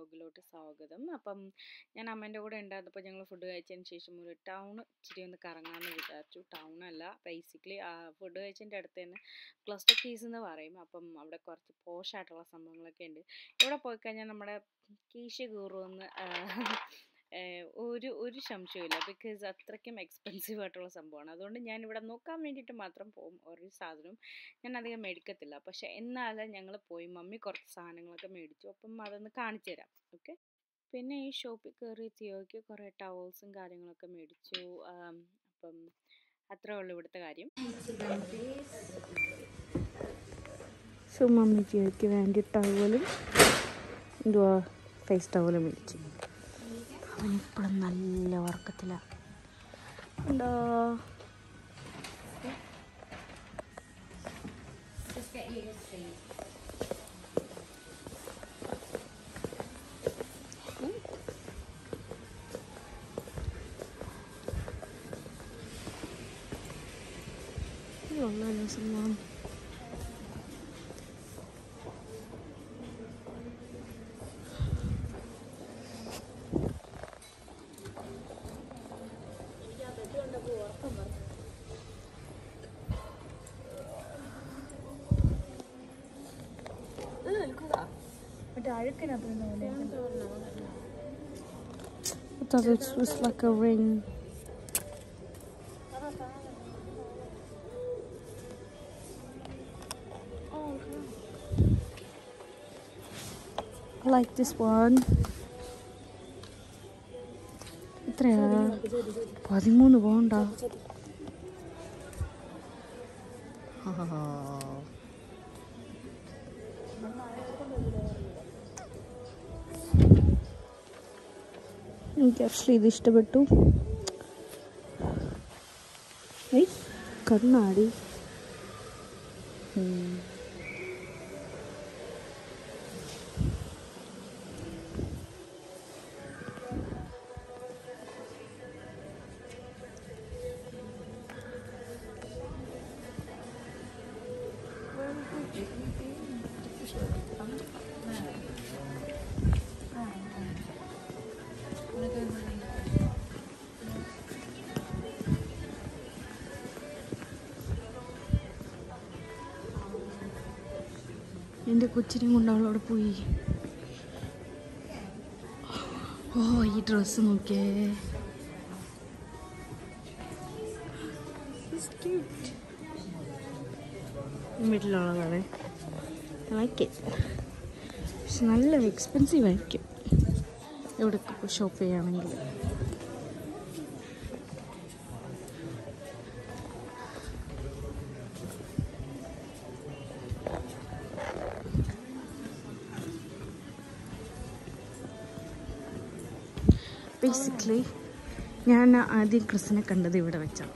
വ്ളോഗിലോട്ട് സ്വാഗതം. അപ്പം ഞാൻ അമ്മേൻ്റെ കൂടെ ഉണ്ടായിരുന്നപ്പോൾ ഞങ്ങൾ ഫുഡ് കഴിച്ചതിന് ശേഷം ഒരു ടൗൺ ഇച്ചിരി ഒന്ന് കറങ്ങാമെന്ന് വിചാരിച്ചു. ടൗണല്ല, ബേസിക്കലി ഫുഡ് കഴിച്ചതിൻ്റെ അടുത്ത് തന്നെ ക്ലസ്റ്റർ കീസ് എന്ന് പറയും. അപ്പം അവിടെ കുറച്ച് പോഷായിട്ടുള്ള സംഭവങ്ങളൊക്കെ ഉണ്ട്. ഇവിടെ പോയി കഴിഞ്ഞാൽ നമ്മുടെ കീശ കീറുമെന്ന് ഒരു സംശയമില്ല. ബിക്കോസ് അത്രയ്ക്കും എക്സ്പെൻസീവ് ആയിട്ടുള്ള സംഭവമാണ്. അതുകൊണ്ട് ഞാൻ ഇവിടെ നോക്കാൻ വേണ്ടിയിട്ട് മാത്രം പോകും. ഒരു സാധനവും ഞാൻ അധികം മേടിക്കത്തില്ല. പക്ഷേ എന്നാലും ഞങ്ങൾ പോയി മമ്മി കുറച്ച് സാധനങ്ങളൊക്കെ മേടിച്ചു. അപ്പം അതൊന്ന് കാണിച്ചു തരാം. ഓക്കെ. പിന്നെ ഈ ഷോപ്പിൽ കയറി തിയോയ്ക്ക് കുറേ ടവൽസും കാര്യങ്ങളൊക്കെ മേടിച്ചു. അപ്പം അത്രേ ഉള്ളൂ ഇവിടുത്തെ കാര്യം. സോ മമ്മി തിയോയ്ക്ക് വേണ്ടി ടവലും എന്തുവാ ഫേസ് ടവലും മേടിച്ചു. അവനിപ്പോഴും നല്ല ഉറക്കത്തിലാണ്. ഉണ്ടോ? സംഭവം I thought it was like a ring. I like this one. എത്രയാ? 13 പോണ്ടാ. എനിക്ക് ആക്ച്വലി ഇത് ഇഷ്ടപ്പെട്ടു. കണ്ണാടി എൻ്റെ കൊച്ചിനെയും കൊണ്ട് അവളവിടെ പോയി. ഓ ഈ ഡ്രസ്സ് നോക്കിയേ, വീട്ടിലുള്ളതാണ്. Like it. പക്ഷെ നല്ല എക്സ്പെൻസീവ് ആയിരിക്കും എവിടെയൊക്കെ ഇപ്പോൾ ഷോപ്പ് ചെയ്യുകയാണെങ്കിൽ. ബേസിക്കലി ഞാൻ ആദ്യം ക്രിസിനെ കണ്ടത് ഇവിടെ വെച്ചാണ്.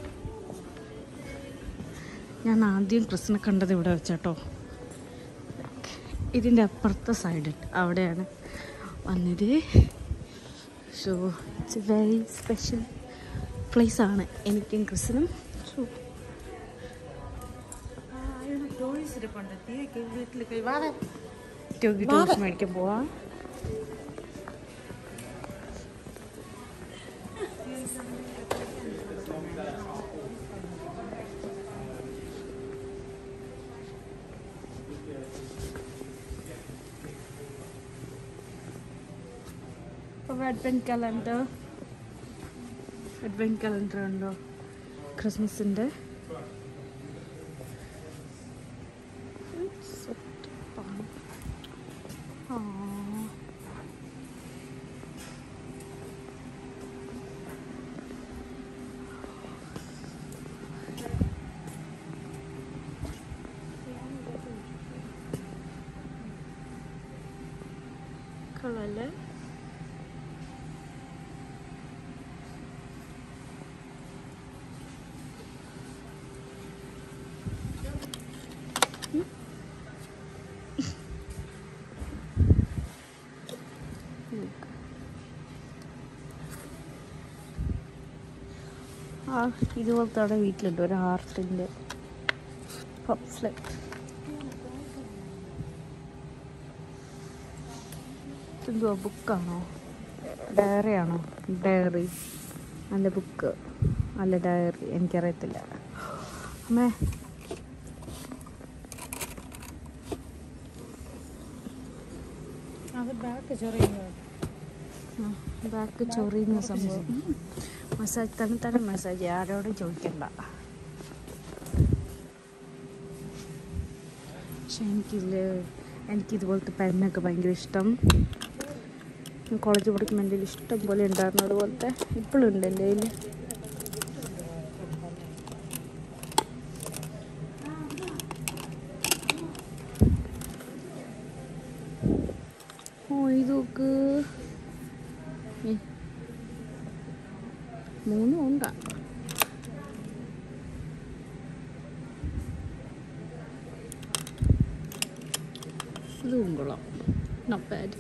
വെച്ചാട്ടോ. ഇതിൻ്റെ അപ്പുറത്തെ സൈഡ് അവിടെയാണ് വന്നത്. So it's a very special place ആണ് എനിക്കും ക്രിസിനും. സോ ടോയ്സ് മേടിക്കാൻ പോവാ. അഡ്വെന്റ് കലണ്ടർ ഉണ്ടോ ക്രിസ്മസിൻ്റെ? കൊള്ളാല്ലേ? ഇതുപോലത്തെ അവിടെ വീട്ടിലുണ്ട് ഒരു ആർട്ടിൻ്റെ പപ്സ്ലെറ്റ്. എന്തുവാ ബുക്കാണോ ഡയറിയാണോ? ഡയറി അല്ല ബുക്ക് അല്ല ഡയറി എനിക്കറിയത്തില്ല. അമ്മേ അത് ബാക്ക് ചൊറിയുന്നത്. ബാക്ക് ചൊറിയുന്ന സംഭവം. മസാജ് തണുത്തരം മസാജ് ആരോടും ചോദിക്കണ്ട. പക്ഷെ എനിക്കിതുപോലത്തെ പെണ്ണൊക്കെ ഭയങ്കര ഇഷ്ടം. കോളേജ് പഠിക്കുമ്പോൾ എൻ്റെ കയ്യിൽ ഇഷ്ടം പോലെ ഉണ്ടായിരുന്നു. അതുപോലത്തെ ഇപ്പോഴും ഉണ്ട് എൻ്റെ കയ്യിൽ. ഓ ഇത് നോക്ക്, 3 ഉണ്ടാ. ഇതും കൊള്ളാം, നോട്ട് ബാഡ്.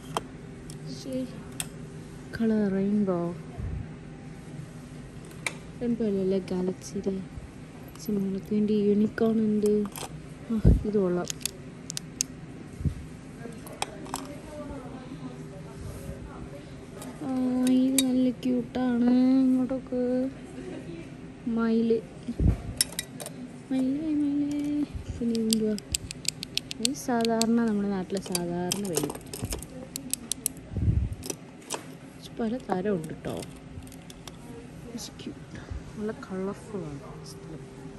കളർ റെയിൻബോ അല്ലല്ലേ ഗാലക്സിയുടെ സിനിമകൾക്ക് വേണ്ടി യൂണിക്കോൺ ഉണ്ട്. ഇത് കൊള്ളാം. ഇത് നല്ല ക്യൂട്ടാണ്. ഇങ്ങോട്ടൊക്കെ മയില് പിന്നെ എന്തുവാ ഇത്? സാധാരണ നമ്മുടെ നാട്ടിലെ സാധാരണ വെയിൽ. പല തരമുണ്ട് കേട്ടോ. നല്ല കളർഫുള്ളാണ് സ്ഥലം.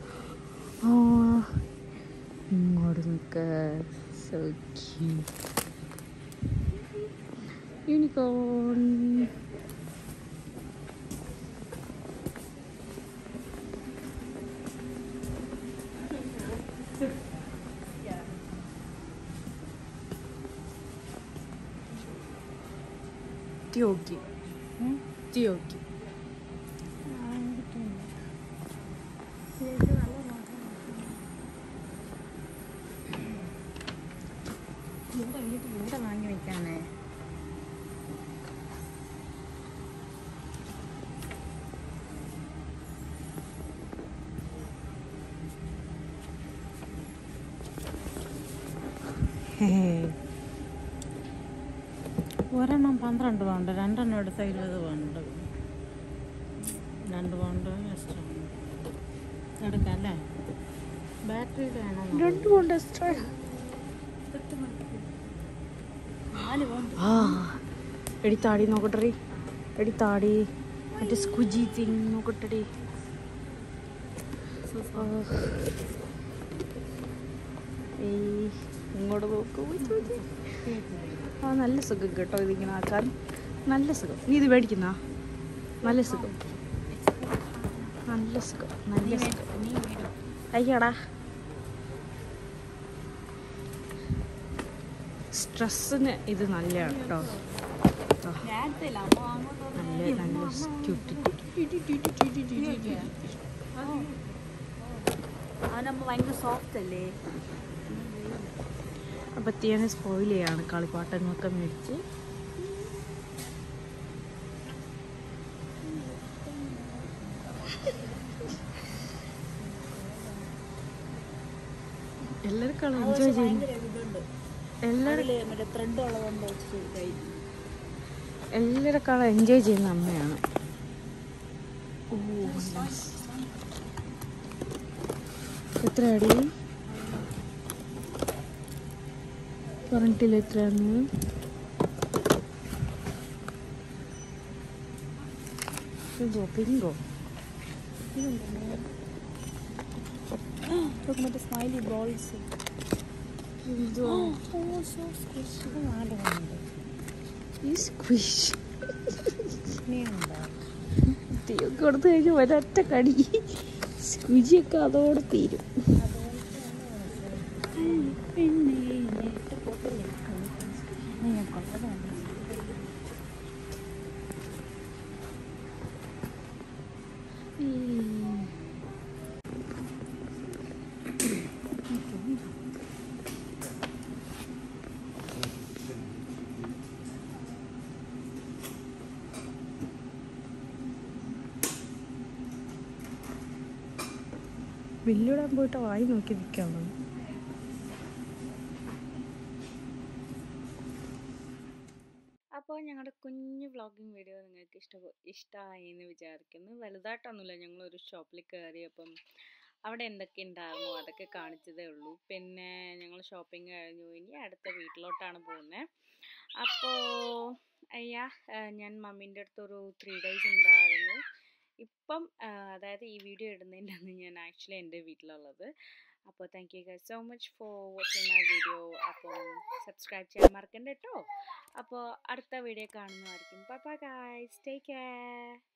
ഇങ്ങോട്ട് നിൽക്ക്, സോ ക്യൂട്ട്. യൂണിക്കോൺ. Theo. ഇവിടെ വാങ്ങി വെക്കാനേ. ഒരെണ്ണം 12 പൗണ്ട്, 2 എണ്ണം എടുത്ത 20 പൗണ്ട്. 2 പൗണ്ട് എക്സ്ട്രാ എടുക്കാം അല്ലേ? ബാറ്ററിയുടെ ആണോ? 2 പൗണ്ട് എക്സ്ട്രാ. എടി താടി നോക്കട്ടെടി, എടി താടി മറ്റേ സ്കുജി തിങ് നോക്കട്ടെടി. ഇങ്ങോട്ട് നോക്കൂ. നല്ല സുഖം കേട്ടോ ഇതിങ്ങനെ ആക്കാൻ. നല്ല സുഖം. നീ ഇത് മേടിക്കുന്ന നല്ല സുഖം. അയ്യടാ സ്ട്രെസ്സിന് ഇത് നല്ലതാണ് കേട്ടോ. നല്ല ക്യൂട്ടി. ഭയങ്കര സോഫ്റ്റ് അല്ലേ? അപ്പം തീയനെ സ്പോയിൽ ചെയ്യാണ് കളിപ്പാട്ടങ്ങളൊക്കെ മേടിച്ച്. എല്ലാവർക്കും എൻജോയ് ചെയ്യുന്നു. എല്ലാവരെക്കാളും എൻജോയ് ചെയ്യുന്ന അമ്മയാണ്. എത്ര അടി പറഞ്ഞിട്ടില്ല എത്രയാന്ന്. പിങ്കോ മറ്റേ സ്മൈലി ബോൾസ്. തീയൊക്കെ കൊടുത്തു കഴിഞ്ഞാൽ ഒരൊറ്റ കടി സ്കുജിയൊക്കെ അതോടെ തീരും. ബില്ലിടാൻ പോയിട്ട് വായി നോക്കി നിൽക്കാണ്. അപ്പോൾ ഞങ്ങളുടെ കുഞ്ഞു വ്ളോഗിങ് വീഡിയോ നിങ്ങൾക്ക് ഇഷ്ടമായി എന്ന് വിചാരിക്കുന്നു. വലുതായിട്ടൊന്നുമില്ല, ഞങ്ങളൊരു ഷോപ്പിൽ കയറിയപ്പം അവിടെ എന്തൊക്കെ ഉണ്ടായിരുന്നു അതൊക്കെ കാണിച്ചതേ ഉള്ളൂ. പിന്നെ ഞങ്ങൾ ഷോപ്പിംഗ് കഴിഞ്ഞു, ഇനി അടുത്ത വീട്ടിലോട്ടാണ് പോകുന്നത്. അപ്പോൾ ഞാൻ മമ്മീൻ്റെ അടുത്തൊരു 3 days ഉണ്ടായിരുന്നു. ഇപ്പം അതായത് ഈ വീഡിയോ ഇടുന്നതിൻ്റെ അന്ന് ഞാൻ ആക്ച്വലി എൻ്റെ വീട്ടിലുള്ളത്. അപ്പോൾ thank you guys so much for watching my video. അപ്പോൾ സബ്സ്ക്രൈബ് ചെയ്യാൻ മറക്കണ്ട കേട്ടോ. അപ്പോൾ അടുത്ത വീഡിയോ കാണുന്നതായിരിക്കും. Bye bye guys, take care.